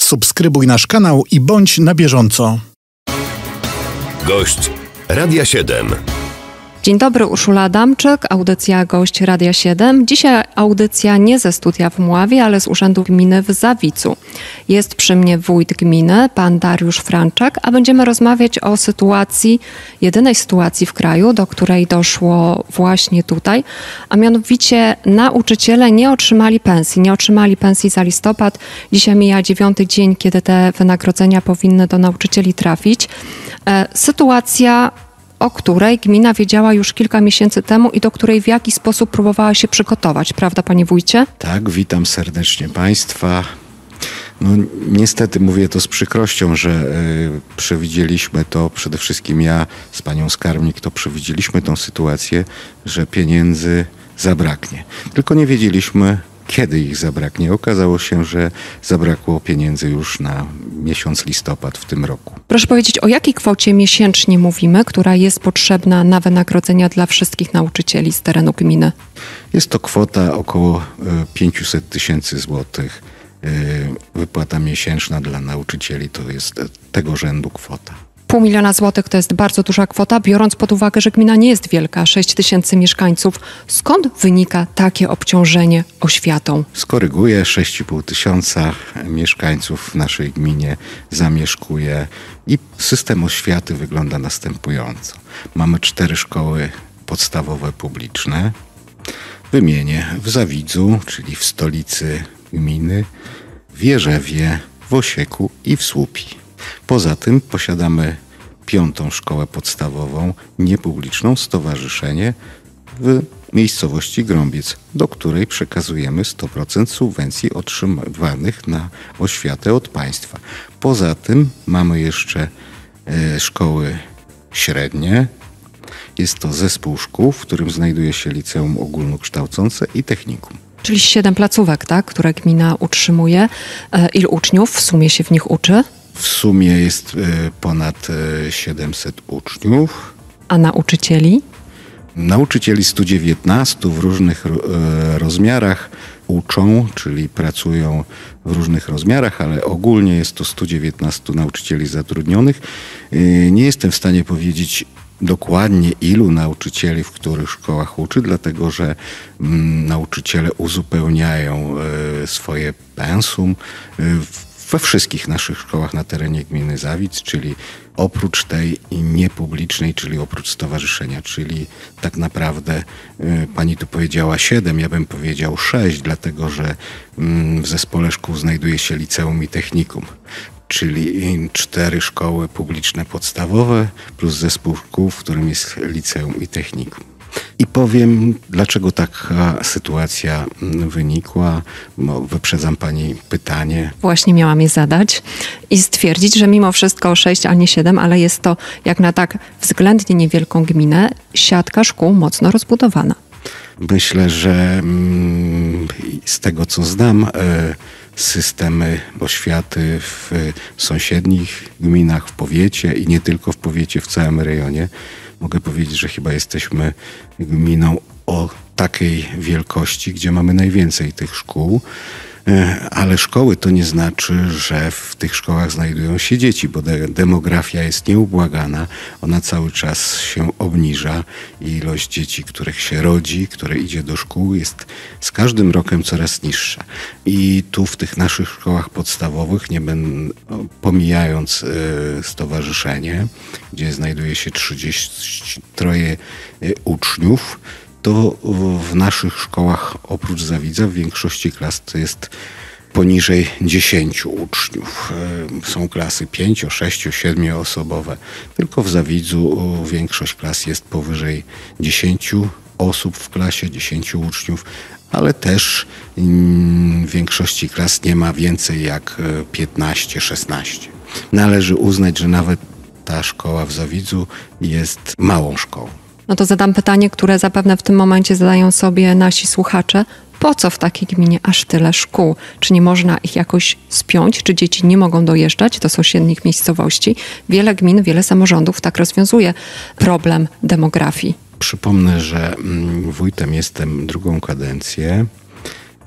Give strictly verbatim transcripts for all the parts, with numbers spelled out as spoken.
Subskrybuj nasz kanał i bądź na bieżąco. Gość Radia siedem. Dzień dobry, Urszula Adamczyk, audycja Gość Radia siedem. Dzisiaj audycja nie ze studia w Mławie, ale z Urzędu Gminy w Zawicu. Jest przy mnie wójt gminy, pan Dariusz Franczak, a będziemy rozmawiać o sytuacji, jedynej sytuacji w kraju, do której doszło właśnie tutaj, a mianowicie nauczyciele nie otrzymali pensji, nie otrzymali pensji za listopad. Dzisiaj mija dziewiąty dzień, kiedy te wynagrodzenia powinny do nauczycieli trafić. Sytuacja, o której gmina wiedziała już kilka miesięcy temu i do której w jakiś sposób próbowała się przygotować. Prawda, panie wójcie? Tak, witam serdecznie państwa. No, niestety mówię to z przykrością, że y, przewidzieliśmy to, przede wszystkim ja z panią skarbnik, to przewidzieliśmy tą sytuację, że pieniędzy zabraknie. Tylko nie wiedzieliśmy, kiedy ich zabraknie. Okazało się, że zabrakło pieniędzy już na miesiąc listopad w tym roku. Proszę powiedzieć, o jakiej kwocie miesięcznie mówimy, która jest potrzebna na wynagrodzenia dla wszystkich nauczycieli z terenu gminy? Jest to kwota około pięćset tysięcy złotych. Wypłata miesięczna dla nauczycieli to jest tego rzędu kwota. Pół miliona złotych to jest bardzo duża kwota, biorąc pod uwagę, że gmina nie jest wielka, sześć tysięcy mieszkańców. Skąd wynika takie obciążenie oświatą? Skoryguję, sześć i pół tysiąca mieszkańców w naszej gminie zamieszkuje i system oświaty wygląda następująco. Mamy cztery szkoły podstawowe publiczne. Wymienię w Zawidzu, czyli w stolicy gminy, w Jerzewie, w Osieku i w Słupi. Poza tym posiadamy piątą szkołę podstawową niepubliczną, stowarzyszenie w miejscowości Grąbiec, do której przekazujemy sto procent subwencji otrzymywanych na oświatę od państwa. Poza tym mamy jeszcze e, szkoły średnie. Jest to zespół szkół, w którym znajduje się liceum ogólnokształcące i technikum. Czyli siedem placówek, tak, które gmina utrzymuje. E, ilu uczniów w sumie się w nich uczy? W sumie jest ponad siedemset uczniów. A nauczycieli? Nauczycieli stu dziewiętnastu w różnych rozmiarach uczą, czyli pracują w różnych rozmiarach, ale ogólnie jest to stu dziewiętnastu nauczycieli zatrudnionych. Nie jestem w stanie powiedzieć dokładnie, ilu nauczycieli w których szkołach uczy, dlatego że mm, nauczyciele uzupełniają y, swoje pensum y, we wszystkich naszych szkołach na terenie gminy Zawidz, czyli oprócz tej niepublicznej, czyli oprócz stowarzyszenia, czyli tak naprawdę y, pani tu powiedziała siedem, ja bym powiedział sześć, dlatego że y, w zespole szkół znajduje się liceum i technikum, czyli cztery szkoły publiczne podstawowe plus zespół szkół, w którym jest liceum i technikum. I powiem, dlaczego taka sytuacja wynikła. No, wyprzedzam pani pytanie. Właśnie miałam je zadać i stwierdzić, że mimo wszystko sześć, a nie siedem, ale jest to jak na tak względnie niewielką gminę siatka szkół mocno rozbudowana. Myślę, że z tego co znam, systemy oświaty w sąsiednich gminach, w powiecie i nie tylko w powiecie, w całym rejonie, mogę powiedzieć, że chyba jesteśmy gminą o takiej wielkości, gdzie mamy najwięcej tych szkół. Ale szkoły to nie znaczy, że w tych szkołach znajdują się dzieci, bo de- demografia jest nieubłagana. Ona cały czas się obniża i ilość dzieci, których się rodzi, które idzie do szkół, jest z każdym rokiem coraz niższa. I tu w tych naszych szkołach podstawowych, nie będę, pomijając y, stowarzyszenie, gdzie znajduje się trzydzieści trzy y, uczniów, to w naszych szkołach oprócz Zawidza w większości klas to jest poniżej dziesięciu uczniów. Są klasy pięcio-, sześcio-, siedmioosobowe. Tylko w Zawidzu większość klas jest powyżej dziesięciu osób w klasie, dziesięciu uczniów, ale też w większości klas nie ma więcej jak piętnaście szesnaście. Należy uznać, że nawet ta szkoła w Zawidzu jest małą szkołą. No to zadam pytanie, które zapewne w tym momencie zadają sobie nasi słuchacze. Po co w takiej gminie aż tyle szkół? Czy nie można ich jakoś spiąć? Czy dzieci nie mogą dojeżdżać do sąsiednich miejscowości? Wiele gmin, wiele samorządów tak rozwiązuje problem demografii. Przypomnę, że wójtem jestem drugą kadencję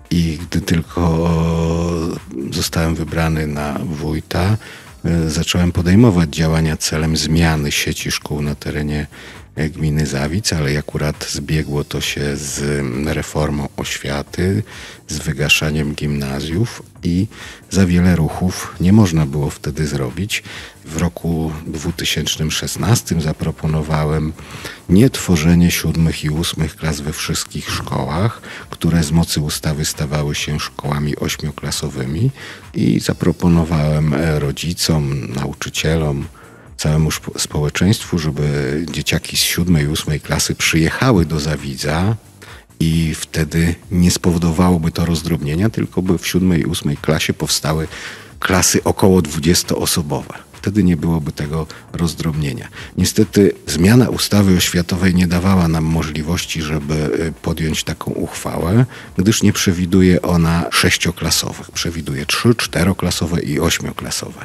I gdy tylko zostałem wybrany na wójta, zacząłem podejmować działania celem zmiany sieci szkół na terenie gminy Zawic, ale akurat zbiegło to się z reformą oświaty, z wygaszaniem gimnazjów i za wiele ruchów nie można było wtedy zrobić. W roku dwa tysiące szesnastym zaproponowałem nie tworzenie siódmych i ósmych klas we wszystkich szkołach, które z mocy ustawy stawały się szkołami ośmioklasowymi, i zaproponowałem rodzicom, nauczycielom, całemu społeczeństwu, żeby dzieciaki z siódmej i ósmej klasy przyjechały do Zawidza i wtedy nie spowodowałoby to rozdrobnienia, tylko by w siódmej i ósmej klasie powstały klasy około dwudziestoosobowe. Wtedy nie byłoby tego rozdrobnienia. Niestety zmiana ustawy oświatowej nie dawała nam możliwości, żeby podjąć taką uchwałę, gdyż nie przewiduje ona sześcioklasowych. Przewiduje trzy, czteroklasowe i ośmioklasowe.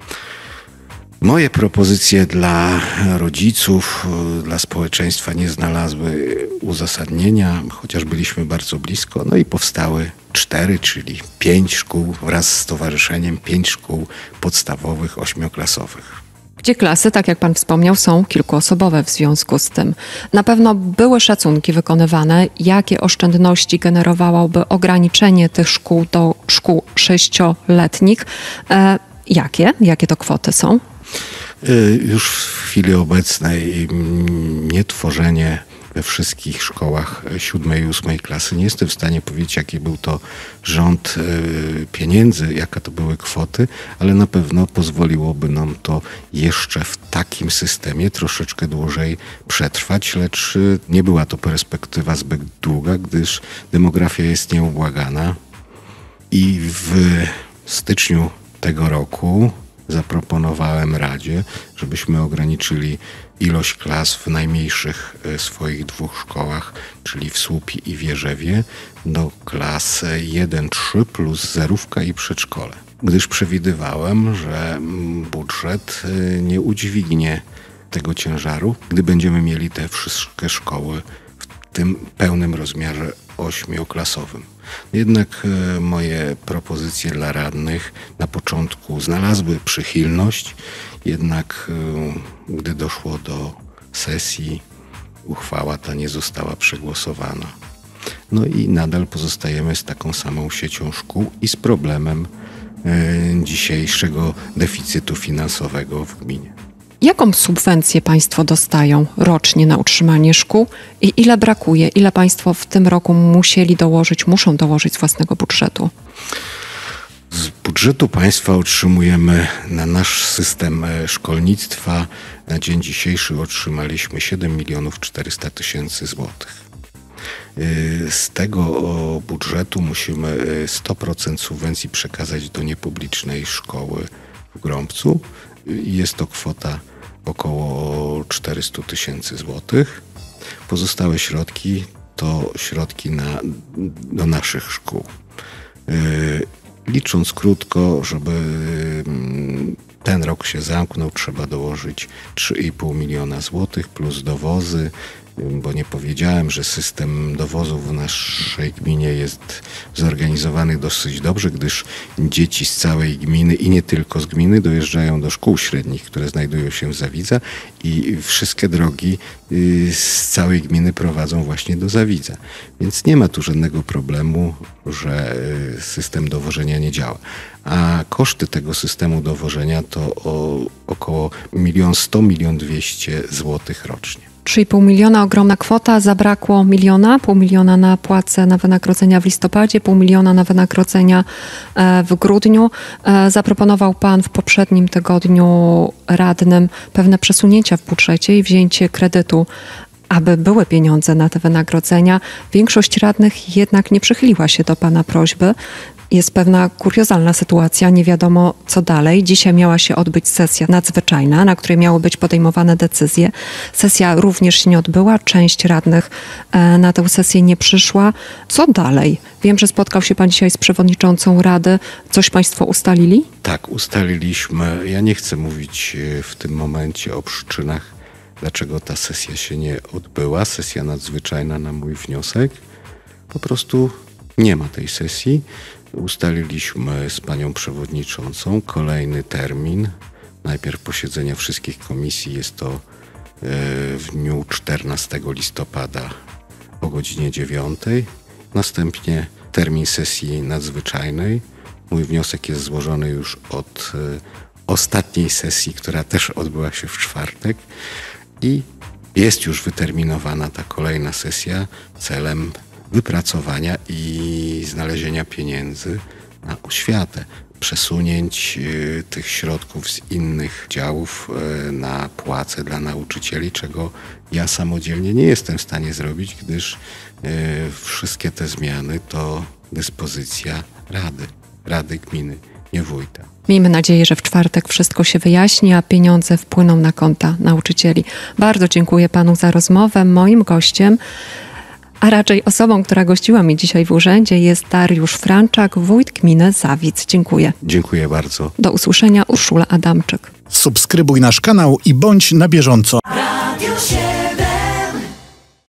Moje propozycje dla rodziców, dla społeczeństwa nie znalazły uzasadnienia, chociaż byliśmy bardzo blisko. No i powstały cztery, czyli pięć szkół wraz z stowarzyszeniem, pięć szkół podstawowych, ośmioklasowych. Gdzie klasy, tak jak pan wspomniał, są kilkuosobowe w związku z tym. Na pewno były szacunki wykonywane, jakie oszczędności generowałoby ograniczenie tych szkół do szkół sześcioletnich. E, jakie? Jakie to kwoty są? Już w chwili obecnej nie tworzenie we wszystkich szkołach siódmej i ósmej klasy. Nie jestem w stanie powiedzieć, jaki był to rząd pieniędzy, jaka to były kwoty, ale na pewno pozwoliłoby nam to jeszcze w takim systemie troszeczkę dłużej przetrwać, lecz nie była to perspektywa zbyt długa, gdyż demografia jest nieubłagana i w styczniu tego roku zaproponowałem Radzie, żebyśmy ograniczyli ilość klas w najmniejszych swoich dwóch szkołach, czyli w Słupi i Wierzewie, do klas jeden trzy plus zerówka i przedszkole. Gdyż przewidywałem, że budżet nie udźwignie tego ciężaru, gdy będziemy mieli te wszystkie szkoły w tym pełnym rozmiarze ośmioklasowym. Jednak moje propozycje dla radnych na początku znalazły przychylność, jednak gdy doszło do sesji, uchwała ta nie została przegłosowana. No i nadal pozostajemy z taką samą siecią szkół i z problemem dzisiejszego deficytu finansowego w gminie. Jaką subwencję państwo dostają rocznie na utrzymanie szkół i ile brakuje? Ile państwo w tym roku musieli dołożyć, muszą dołożyć z własnego budżetu? Z budżetu państwa otrzymujemy na nasz system szkolnictwa. Na dzień dzisiejszy otrzymaliśmy siedem milionów czterysta tysięcy złotych. Z tego budżetu musimy sto procent subwencji przekazać do niepublicznej szkoły w Grąbcu. Jest to kwota około czterysta tysięcy złotych. Pozostałe środki to środki na, do naszych szkół. Licząc krótko, żeby ten rok się zamknął, trzeba dołożyć trzy i pół miliona złotych plus dowozy, bo nie powiedziałem, że system dowozów w naszej gminie jest zorganizowany dosyć dobrze, gdyż dzieci z całej gminy i nie tylko z gminy dojeżdżają do szkół średnich, które znajdują się w Zawidza, i wszystkie drogi z całej gminy prowadzą właśnie do Zawidza. Więc nie ma tu żadnego problemu, że system dowożenia nie działa. A koszty tego systemu dowożenia to o około milion sto, milion dwieście złotych rocznie. trzy i pół miliona, ogromna kwota, zabrakło miliona, pół miliona na płace, na wynagrodzenia w listopadzie, pół miliona na wynagrodzenia w grudniu. Zaproponował pan w poprzednim tygodniu radnym pewne przesunięcia w budżecie i wzięcie kredytu, aby były pieniądze na te wynagrodzenia. Większość radnych jednak nie przychyliła się do pana prośby. Jest pewna kuriozalna sytuacja, nie wiadomo co dalej. Dzisiaj miała się odbyć sesja nadzwyczajna, na której miały być podejmowane decyzje. Sesja również się nie odbyła, część radnych na tę sesję nie przyszła. Co dalej? Wiem, że spotkał się pan dzisiaj z przewodniczącą Rady. Coś państwo ustalili? Tak, ustaliliśmy. Ja nie chcę mówić w tym momencie o przyczynach, dlaczego ta sesja się nie odbyła. Sesja nadzwyczajna na mój wniosek. Po prostu Nie ma tej sesji. Ustaliliśmy z panią przewodniczącą kolejny termin. Najpierw posiedzenia wszystkich komisji, jest to w dniu czternastego listopada o godzinie dziewiątej. Następnie termin sesji nadzwyczajnej. Mój wniosek jest złożony już od ostatniej sesji, która też odbyła się w czwartek i jest już wyterminowana ta kolejna sesja celem wypracowania i znalezienia pieniędzy na oświatę. Przesunięć y, tych środków z innych działów y, na płace dla nauczycieli, czego ja samodzielnie nie jestem w stanie zrobić, gdyż y, wszystkie te zmiany to dyspozycja Rady, Rady Gminy, nie wójta. Miejmy nadzieję, że w czwartek wszystko się wyjaśni, a pieniądze wpłyną na konta nauczycieli. Bardzo dziękuję panu za rozmowę. Moim gościem, a raczej osobą, która gościła mi dzisiaj w urzędzie, jest Dariusz Franczak, wójt gminy Zawic. Dziękuję. Dziękuję bardzo. Do usłyszenia, Urszula Adamczyk. Subskrybuj nasz kanał i bądź na bieżąco. Radio siedem.